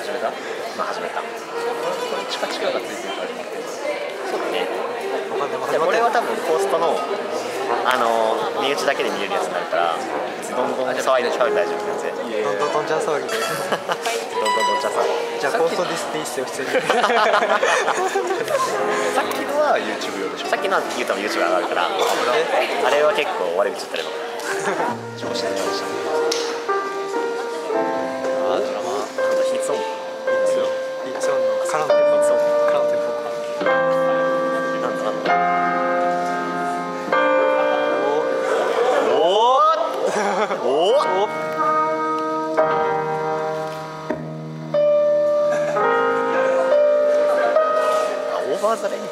始めた？ まあ始めた。 チカチカがついてるから始まってる。 そうだね。で俺は多分コーストの身内だけで見れるやつになるから、どんどん騒いで大丈夫全然。 どんどんどんじゃ騒ぎで。 どんどんどんじゃ騒ぎ。 じゃあコーストディスっていいっすよ普通に。 さっきのは YouTube 用でしょ。 さっきの言うと YouTube 上がるから、あれは結構悪口言ったりとか。 調子で調子。 あ、ドラマヒッツオン。 いつものカランテンポ。カランテンポ。 なんだ。おお。オーバーザレイン。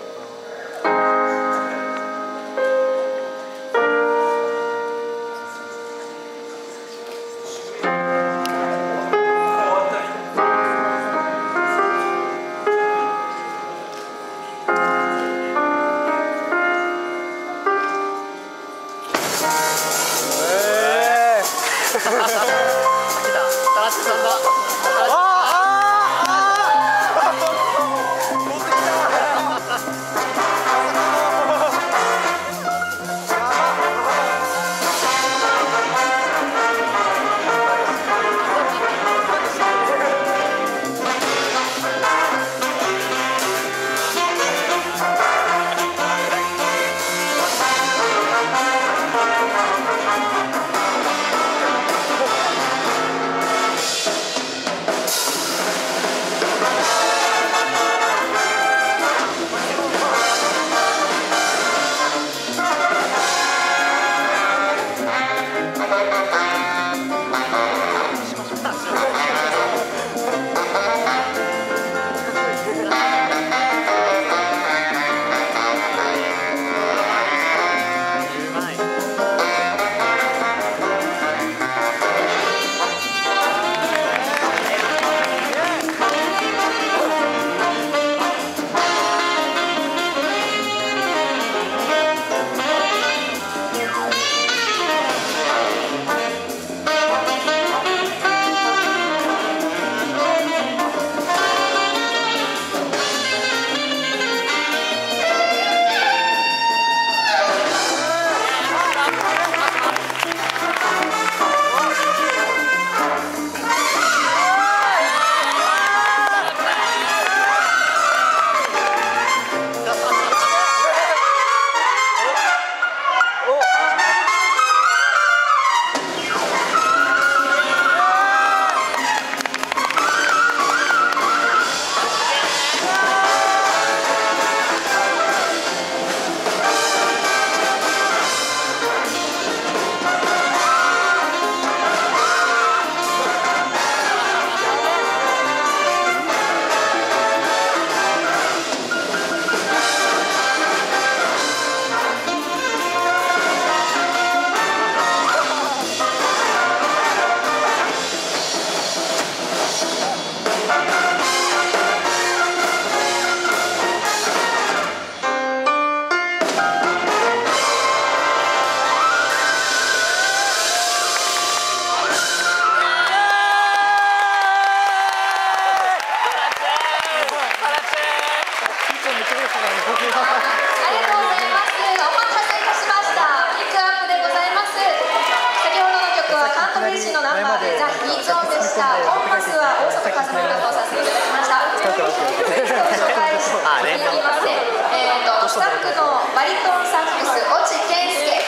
スタッフのバリトンサックス越智健介、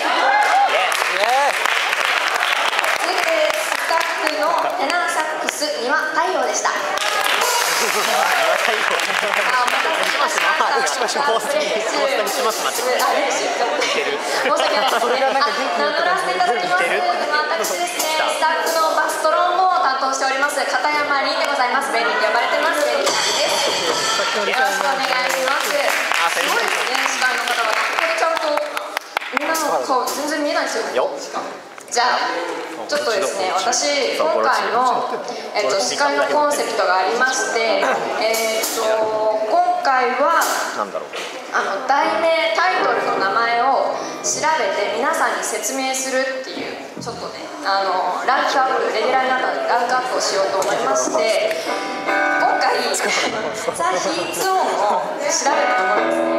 続いてスタッフのテナーサックス丹羽太陽でした。お待たせしました。失礼します。申し訳ないですね。名乗らせていただきます。私ですね、スタッフのバストロンボーンを担当しております片山凛でございます。ベリーって呼ばれてます。ベリーさんです。よろしくお願いします。すごいですね、司会の方がここでちゃんとみんなの顔全然見えないですよ。じゃあちょっとですね、私今回の司会のコンセプトがありまして、今回は題名タイトルの名前を調べて皆さんに説明するっていうちょっとねランクアップレギュラーになったのでランクアップをしようと思いまして。 ザ・ヒーツ音を調べたところですね、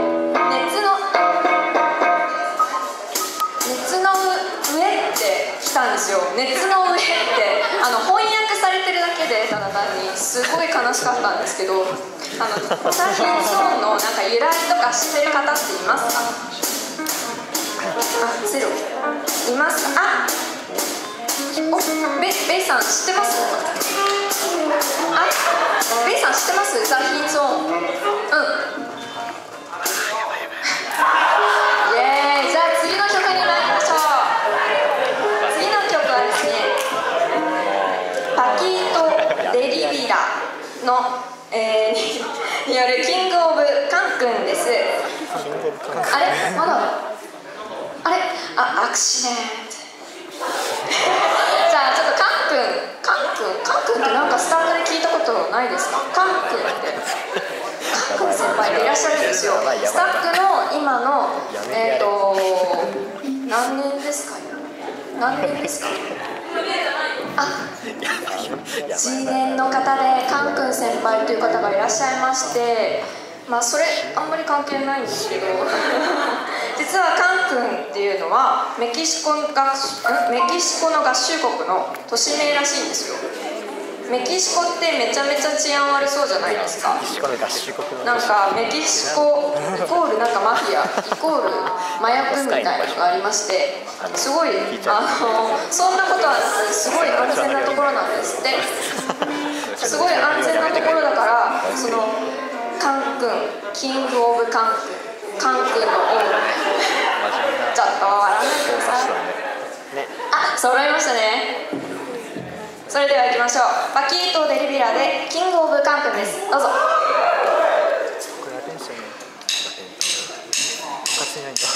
熱の上って来たんですよ。熱の上って翻訳されてるだけでただ単にすごい悲しかったんですけど、ザ・ヒーツ音のなんか由来とか知ってる方っていますか？ゼロいますか？ベイさん知ってます？ベイさん知ってます？ザ・ヒーツ音。イエーイ。じゃあ次の曲に参りましょう。次の曲はですね、パキート・デリビラの、によるキング・オブ・カン君です。あれまだアクシデントじゃあちょっとカン君ってなんかスタートで聞いたことないですか？カン君ってカン君先輩でいらっしゃるんですよ。スタッフの今の何年ですか？1年の方でカン君先輩という方がいらっしゃいまして、それあんまり関係ないんですけど実はカン君っていうのはメキシコの合衆国の都市名らしいんですよ。メキシコってめちゃめちゃ治安悪そうじゃないですか。なんかメキシコイコールなんかマフィアイコール麻薬みたいなのがありまして、すごいそんなことはなくすごい安全なところなんですって。すごい安全なところだから、そのカン君キングオブカン君の王ちょっと笑わないでください。揃いましたね。それでは行きましょう。パキート・デリビラでキング・オブ・カン君です。どうぞ。 これアテンションね。勝てないんだ。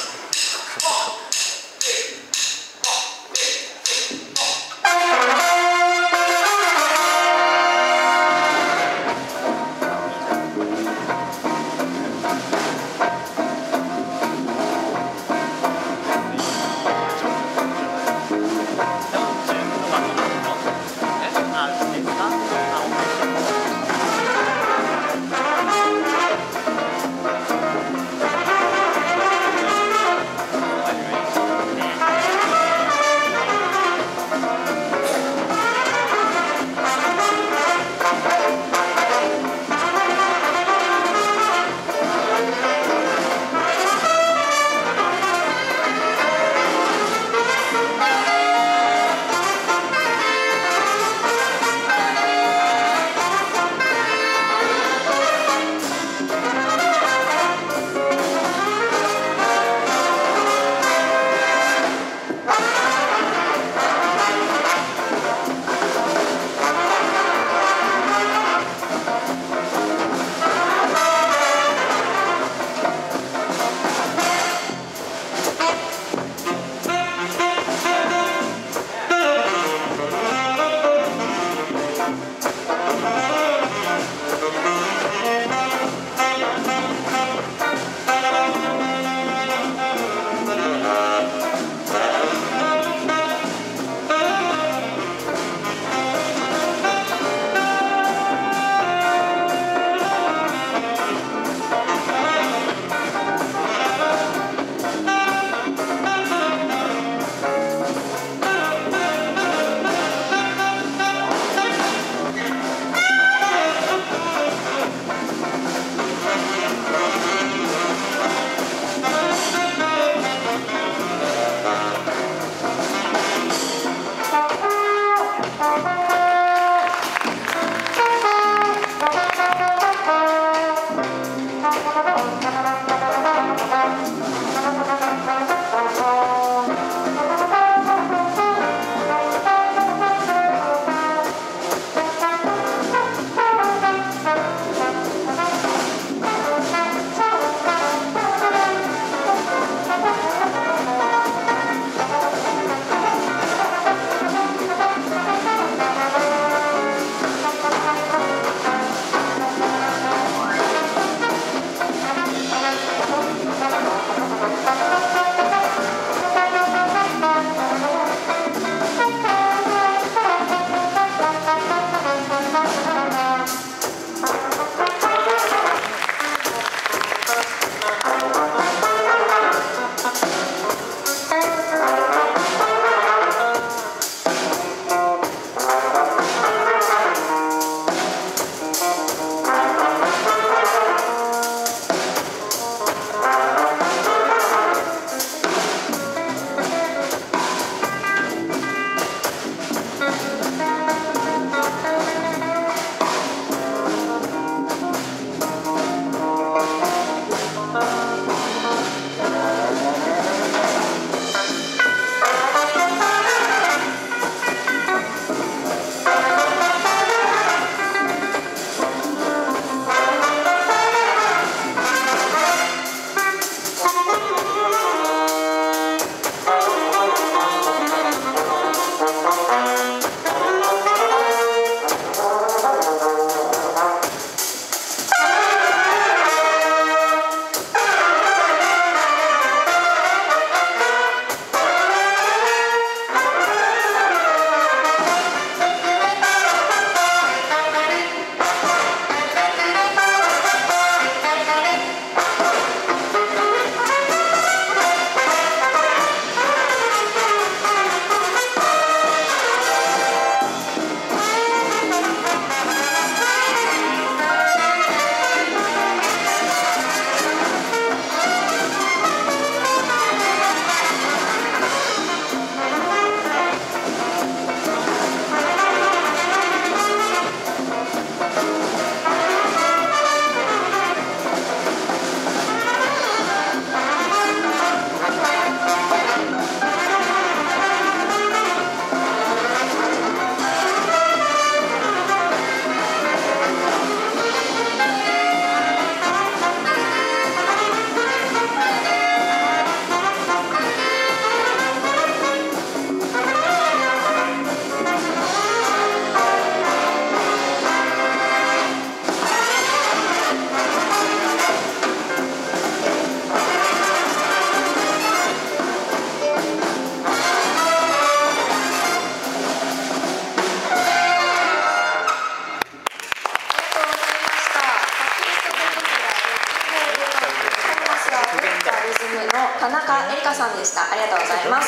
田中えりかさんでした。ありがとうございます。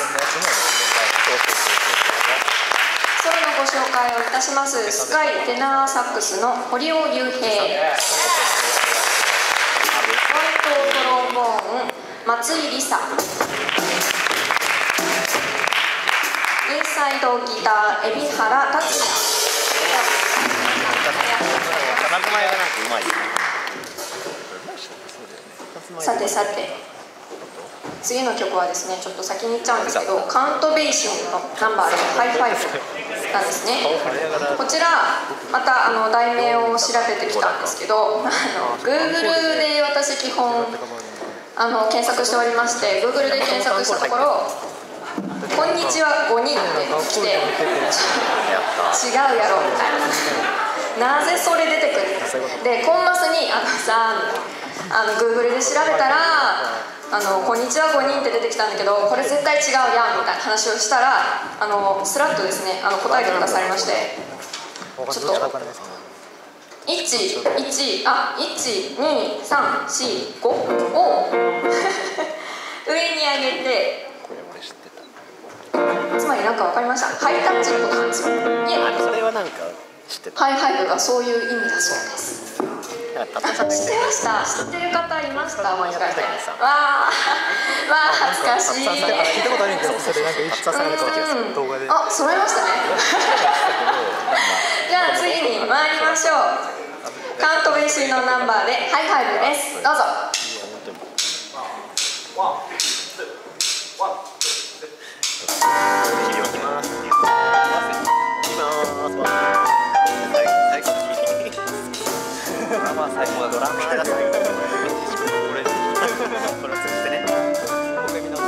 ソロのご紹介をいたします。スカイテナーサックスの堀尾雄平、ホワイトトロンボーン松井梨沙、インサイドギター海老原達也。 名前がなんかうまいよね。 さてさて、次の曲はですね、ちょっと先に言っちゃうんですけど、カウントベーシンのナンバーでハイファイブなんですね。こちらまた題名を調べてきたんですけど、Google で私基本検索しておりまして、Google で検索したところ「こんにちは5人」って来て、違うやろみたいな。なぜそれ出てくるで、コンマスにGoogle で調べたらこんにちは5人って出てきたんだけど、これ絶対違うやんみたいな話をしたら、スラッとですね答えてくださいまして、ちょっと12345を上に上げて、つまり何か分かりました？ハイタッチのことなんですよ。いえ、 それはなんか知ってた。 ハイファイブがそういう意味だそうです。知ってました。知ってる方いました？もしかして。わあ恥ずかしい。 聞いたことあるんけど、それなんか一発された気がする動画で。 あ、揃いましたね。じゃあ次に参りましょう。カウントベーシンのナンバーでハイファイブです。どうぞ。 最高だ。ドラマーが最高。これを通じてね。もう一回見直そう。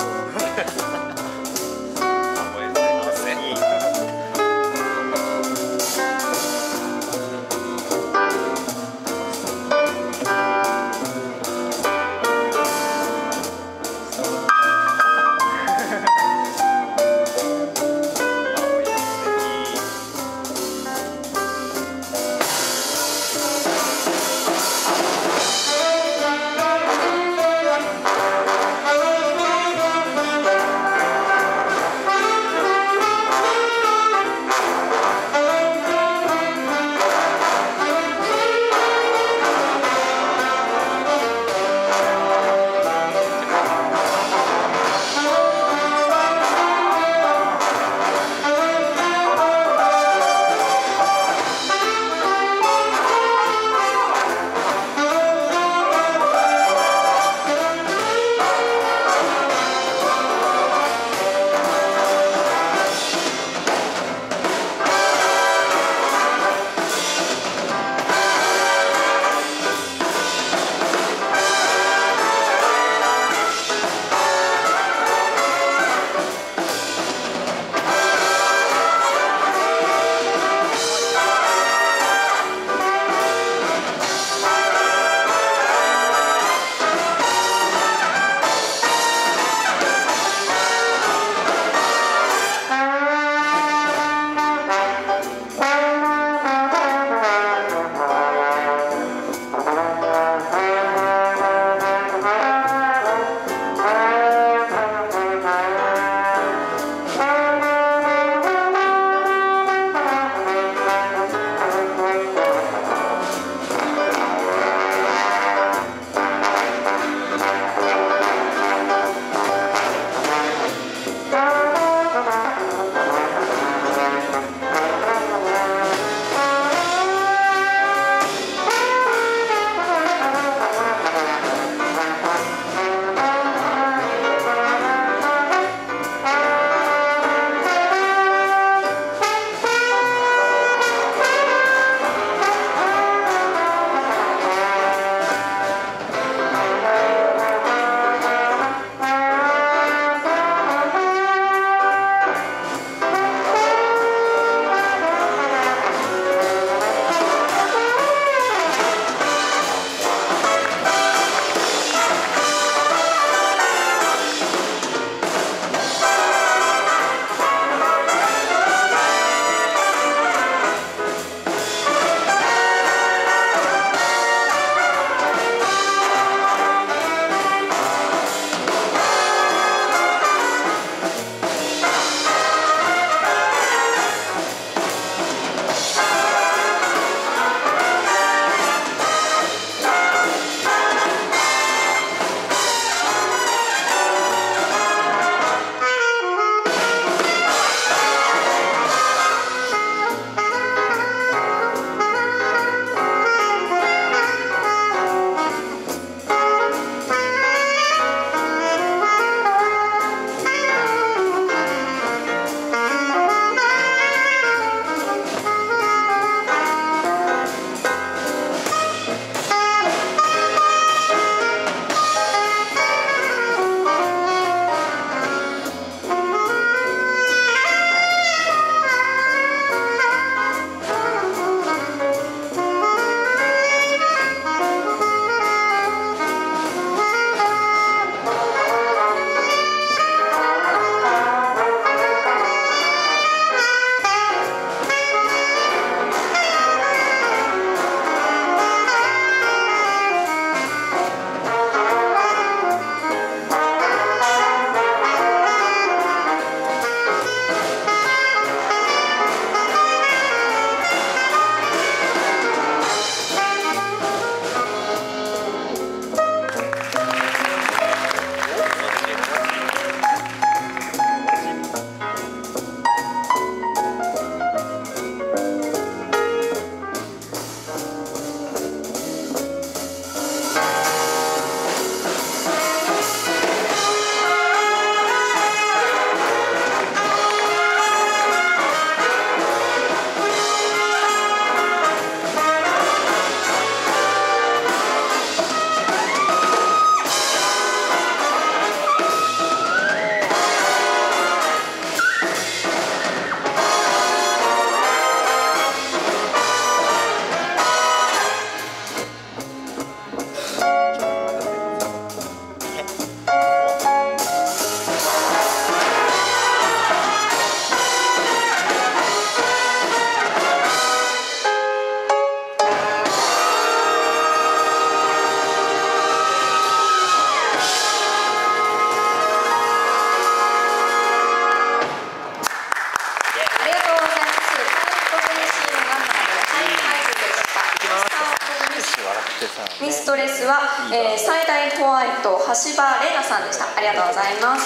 ミストレスは、最大ホワイト橋場玲奈さんでした。ありがとうございます。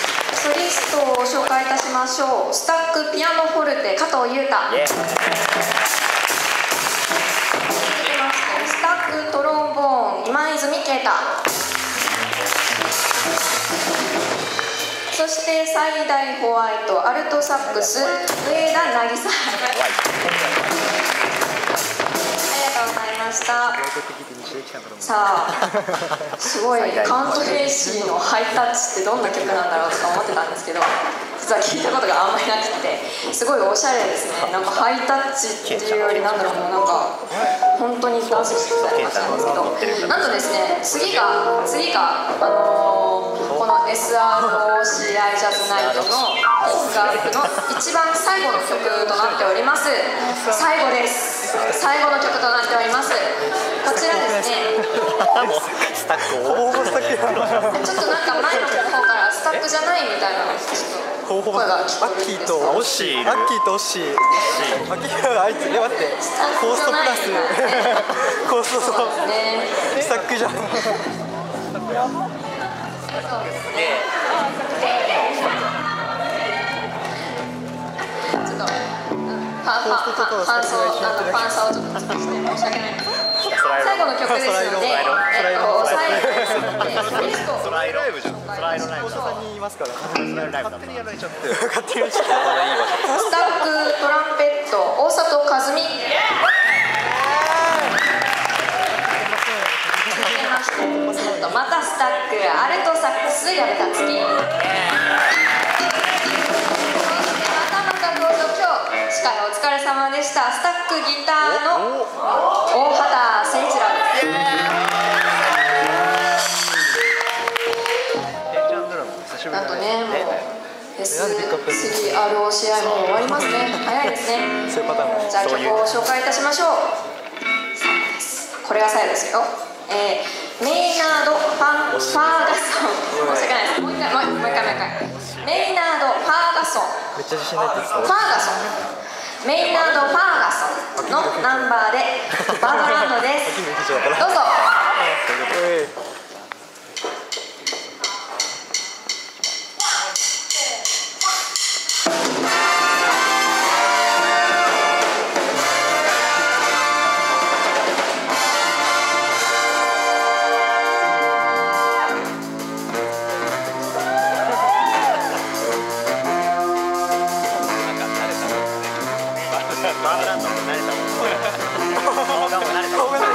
ソリストを紹介いたしましょう。スタックピアノフォルテ加藤裕太。続きましてスタックトロンボーン今泉啓太。そして最大ホワイトアルトサックス上田渚。ありがとうございました。さあ、すごいカント兵士のハイタッチってどんな曲なんだろうとか思ってたんですけど、実は聞いたことがあんまりなくて、すごいおしゃれですね。なんかハイタッチっていうよりなんだろうな、なんか本当にダンスしてみたいな感じなんですけど、なんとですね、次がこの SROCI ジャズナイトの音楽の一番最後の曲となっております。最後です。最後の曲となっております。こちらですね、 スタックをちょっとなんか前の方からスタックじゃないみたいな声が聞こえるんですが、 オッシーとオッシーあいつ待ってコーストプラスコーストとスタックじゃん。 ファンサをちょっとして申し訳ないです。最後の曲ですので、 スライライブじゃん。スライドライブ。 さんにいますから。 勝手にやられちゃって。 勝手にやっちゃった。 スタックトランペット大里和美。またスタックアルトサックス矢部達樹。司会お疲れ様でした。スタックギターの大畑誠一郎です。なんとね、もう S3ROCI も終わりますね。早いですね。じゃあ曲を紹介いたしましょう。最後です。これが最後ですよ。メイナード・ファーガソン。申し訳ないです。もう一回。メイナード・ファーガソン。 めっちゃ自信ないです。 ファーガソン。メイナード・ファーガソンのナンバーでバードランドです。どうぞ。 バードランドも慣れたもん。顔がもう慣れたもん。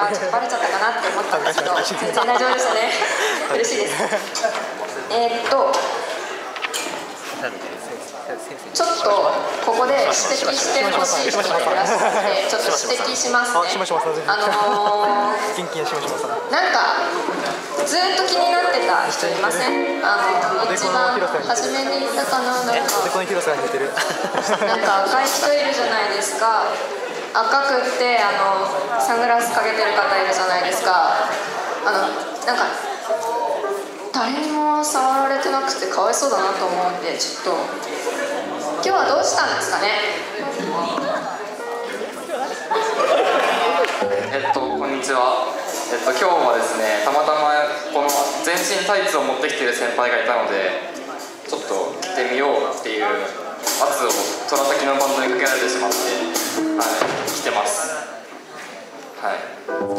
かちょっとバレちゃったかなって思ったんですけど、全然大丈夫でしたね。嬉しいです。ちょっとここで指摘してほしい人がいらっしゃって、ちょっと指摘しますね。なんかずっと気になってた人いません？一番初めに言ったかな、なんか赤い人いるじゃないですか。赤くってサングラスかけてる方いるじゃないですか。なんか誰にも触られてなくてかわいそうだなと思うんで、ちょっと今日はどうしたんですかね。 こんにちは。今日はですね、たまたまこの全身タイツを持ってきている先輩がいたので、ちょっと着てみようっていう圧を虎先のバンドにかけられてしまって、着てます。はい。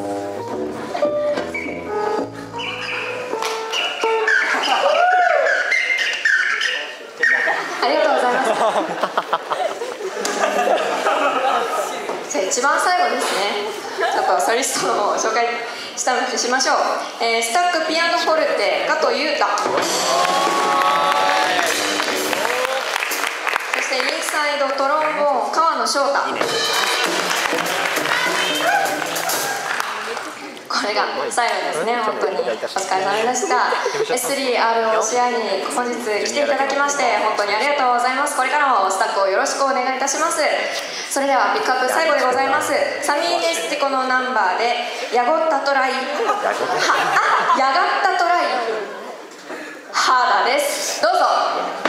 ありがとうございます。じゃあ一番最後ですね。ちょっとソリストの紹介しましょう。スタックピアノフォルテ加藤裕太。そしてインサイドトロンボーン川野翔太。これが最後ですね。本当にお疲れ様でした。S3RO 試合に本日来ていただきまして本当にありがとうございます。これからもスタックをよろしくお願いいたします。それではピックアップ最後でございます。サミーネスティコのナンバーでヤゴッタトライヤガッタトライハーダです。どうぞ。